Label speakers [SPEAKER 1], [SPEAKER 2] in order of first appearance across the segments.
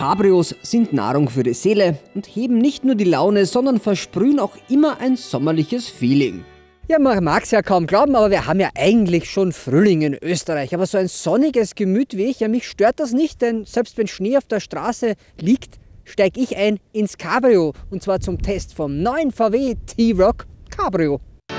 [SPEAKER 1] Cabrios sind Nahrung für die Seele und heben nicht nur die Laune, sondern versprühen auch immer ein sommerliches Feeling. Ja, man mag es ja kaum glauben, aber wir haben ja eigentlich schon Frühling in Österreich. Aber so ein sonniges Gemüt wie ich, ja, mich stört das nicht, denn selbst wenn Schnee auf der Straße liegt, steige ich ein ins Cabrio. Und zwar zum Test vom neuen VW T-Roc Cabrio.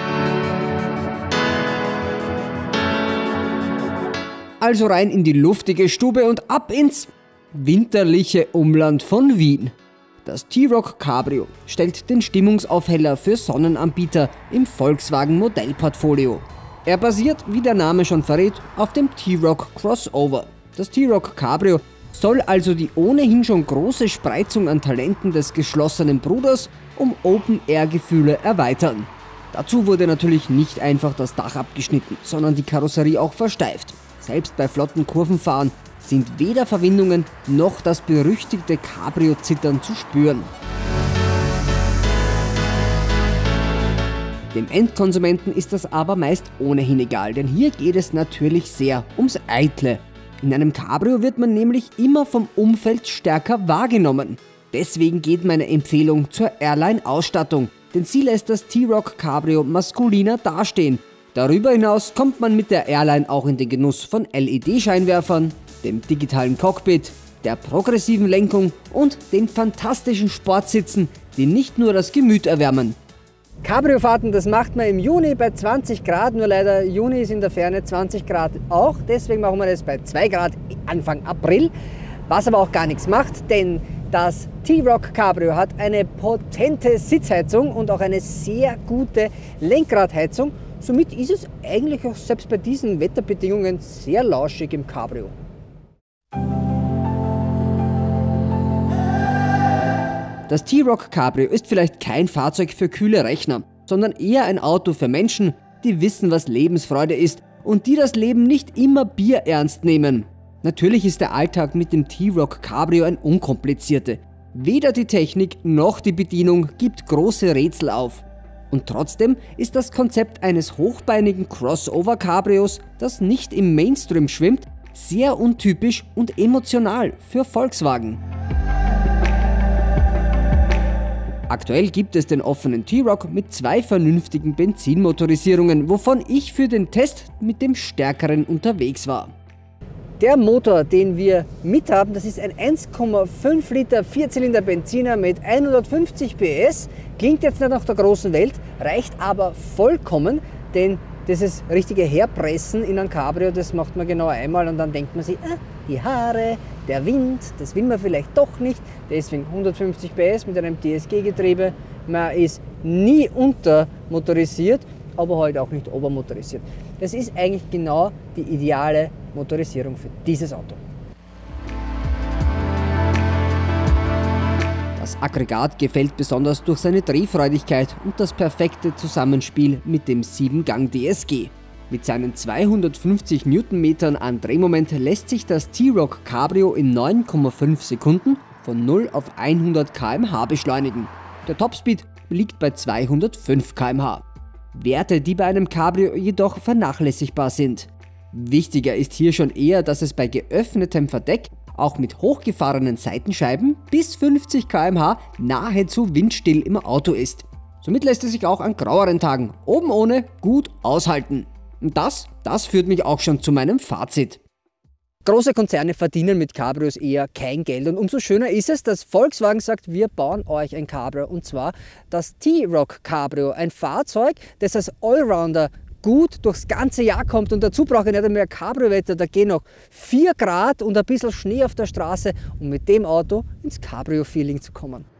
[SPEAKER 1] Also rein in die luftige Stube und ab ins winterliche Umland von Wien. Das T-Roc Cabrio stellt den Stimmungsaufheller für Sonnenanbieter im Volkswagen Modellportfolio. Er basiert, wie der Name schon verrät, auf dem T-Roc Crossover. Das T-Roc Cabrio soll also die ohnehin schon große Spreizung an Talenten des geschlossenen Bruders um Open-Air-Gefühle erweitern. Dazu wurde natürlich nicht einfach das Dach abgeschnitten, sondern die Karosserie auch versteift. Selbst bei flotten Kurvenfahren sind weder Verwindungen noch das berüchtigte Cabrio-Zittern zu spüren. Dem Endkonsumenten ist das aber meist ohnehin egal, denn hier geht es natürlich sehr ums Eitle. In einem Cabrio wird man nämlich immer vom Umfeld stärker wahrgenommen. Deswegen geht meine Empfehlung zur Airline-Ausstattung, denn sie lässt das T-Roc Cabrio maskuliner dastehen. Darüber hinaus kommt man mit der Airline auch in den Genuss von LED-Scheinwerfern, dem digitalen Cockpit, der progressiven Lenkung und den fantastischen Sportsitzen, die nicht nur das Gemüt erwärmen. Cabriofahrten, das macht man im Juni bei 20 Grad, nur leider Juni ist in der Ferne 20 Grad auch, deswegen machen wir das bei 2 Grad Anfang April, was aber auch gar nichts macht, denn das T-Roc Cabrio hat eine potente Sitzheizung und auch eine sehr gute Lenkradheizung. Somit ist es eigentlich auch selbst bei diesen Wetterbedingungen sehr lauschig im Cabrio. Das T-Roc Cabrio ist vielleicht kein Fahrzeug für kühle Rechner, sondern eher ein Auto für Menschen, die wissen, was Lebensfreude ist und die das Leben nicht immer bierernst nehmen. Natürlich ist der Alltag mit dem T-Roc Cabrio ein unkomplizierter. Weder die Technik noch die Bedienung gibt große Rätsel auf. Und trotzdem ist das Konzept eines hochbeinigen Crossover-Cabrios, das nicht im Mainstream schwimmt, sehr untypisch und emotional für Volkswagen. Aktuell gibt es den offenen T-Roc mit 2 vernünftigen Benzinmotorisierungen, wovon ich für den Test mit dem stärkeren unterwegs war. Der Motor, den wir mit haben, das ist ein 1,5 Liter Vierzylinder Benziner mit 150 PS. Klingt jetzt nicht nach der großen Welt, reicht aber vollkommen, denn dieses richtige Herpressen in ein Cabrio, das macht man genau einmal und dann denkt man sich, die Haare, der Wind, das will man vielleicht doch nicht. Deswegen 150 PS mit einem DSG-Getriebe. Man ist nie untermotorisiert, aber halt auch nicht obermotorisiert. Das ist eigentlich genau die ideale Motorisierung für dieses Auto. Das Aggregat gefällt besonders durch seine Drehfreudigkeit und das perfekte Zusammenspiel mit dem 7-Gang DSG. Mit seinen 250 Newtonmetern an Drehmoment lässt sich das T-Roc Cabrio in 9,5 Sekunden von 0 auf 100 km/h beschleunigen. Der Topspeed liegt bei 205 km/h. Werte, die bei einem Cabrio jedoch vernachlässigbar sind. Wichtiger ist hier schon eher, dass es bei geöffnetem Verdeck auch mit hochgefahrenen Seitenscheiben bis 50 km/h nahezu windstill im Auto ist. Somit lässt es sich auch an graueren Tagen oben ohne gut aushalten. Und das führt mich auch schon zu meinem Fazit. Große Konzerne verdienen mit Cabrios eher kein Geld und umso schöner ist es, dass Volkswagen sagt, wir bauen euch ein Cabrio und zwar das T-Roc Cabrio, ein Fahrzeug, das als Allrounder gut durchs ganze Jahr kommt und dazu brauche ich nicht mehr Cabrio-Wetter, da gehen noch 4 Grad und ein bisschen Schnee auf der Straße, um mit dem Auto ins Cabrio-Feeling zu kommen.